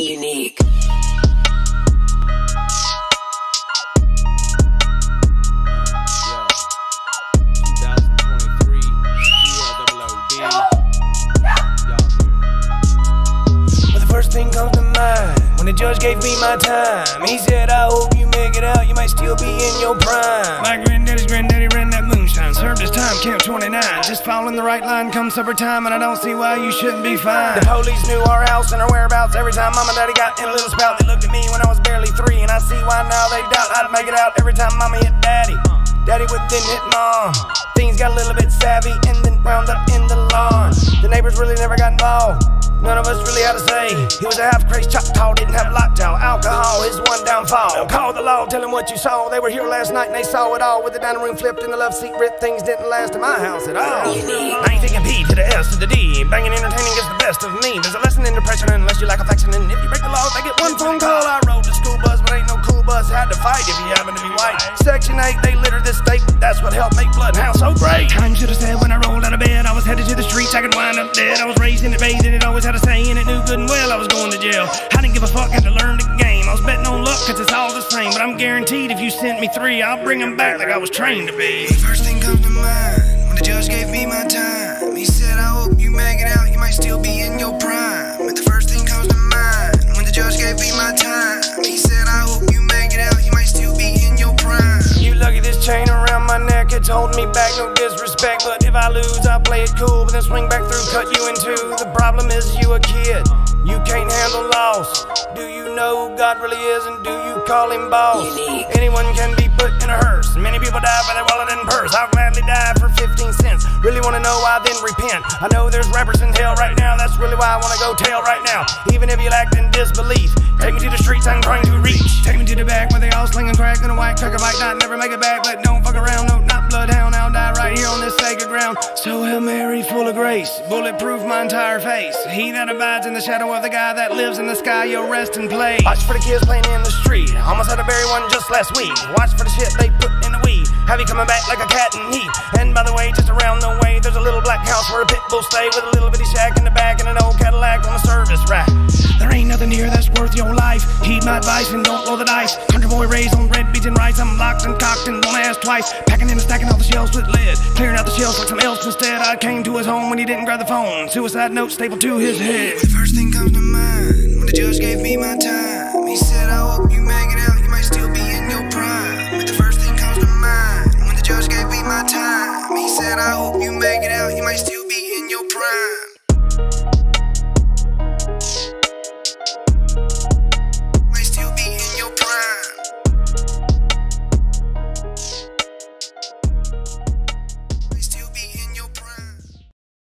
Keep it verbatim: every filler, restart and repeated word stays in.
Unique. First thing comes to mind when the judge gave me my time. He said, I hope you make it out, you might still be in your prime. My granddaddy's granddaddy ran that moonshine, served his time, count twenty-nine. Just following the right line come supper time, and I don't see why you shouldn't be fine. The police knew our house and our whereabouts. Every time mama and daddy got in a little spout, they looked at me when I was barely three, and I see why now they doubt I'd make it out. Every time mama hit daddy, daddy would then hit mom. Things got a little bit savvy and then wound up in the lawn. The neighbors really never got involved, none of us really had to say. He was a half-crazy Choctaw, didn't have lockjaw. Alcohol, his one downfall. Call the law, tell him what you saw. They were here last night and they saw it all. With the dining room flipped and the love seat ripped. Things didn't last in my house at all. I ain't thinking P to the S to the D. Banging entertaining is the best of me. There's a lesson in depression unless you like affection. And if you break the law, they get one phone call. I rode the school bus, but ain't no cool bus. Had to fight if you happen to be white. Section eight, they littered this state. That's what helped make Bloodhound so great. Time should have said when I rolled out of bed, I was headed to the streets, I could wind up dead. I was raised in it, bathed in it, always had a say in it. Knew good and well I was going to jail. I didn't give a fuck, had to learn the game. I was betting on luck cause it's all the same. But I'm guaranteed if you sent me three, I'll bring them back like I was trained to be. First thing comes to mind when the judge gave me my time. He said, I hope you make it out, you might still be in your prime. But the first thing comes to mind when the judge gave me my time. He said, I hope you make it out, you might still be in your prime. You lucky this chain around my neck, it's holding me back, no disrespect. But if I lose, I'll play it cool, but then swing back through, cut you in two. The problem is you a kid, you can't handle loss. Do you know who God really is, and do you call him boss? Unique. Anyone can be put in a hearse. Many people die for their wallet and purse. I'll gladly die for fifteen cents. Really wanna know why, then repent. I know there's rappers in hell right now, that's really why I wanna go tell right now. Even if you act in disbelief, take me to the streets I'm trying to reach. Take me to the back where they all slinging crack and a white trucker might not never make it back. But don't fuck around, no, not Bloodhound. I'll die right here on this sacred ground. So Hail Mary, full of grace, bulletproof my entire face. He that abides in the shadow of the guy that lives in the sky, you'll rest and play. Watch for the kids playing in the street, almost had to bury one just last week. Watch for the shit they put in the weed, have you coming back like a cat in heat. And by the way, just around the way, there's a little black house where a pit bull stay, with a little bitty shack in the back and an old Cadillac on the service rack. There ain't nothing here that's worth your life. Heed my advice and don't roll the dice. Country boy raised on red beans and rice. I'm locked and cocked and won't ask twice. Packing in and stacking all the shells with lead, clearing out the shells like some else instead. I came to his home when he didn't grab the phone. Suicide note stapled to his head. The first thing comes to mind when the judge gave me my time. He said, I hope you make it out, you might still be in your prime. But the first thing comes to mind when the judge gave me my time. He said, I hope you make it out, you might still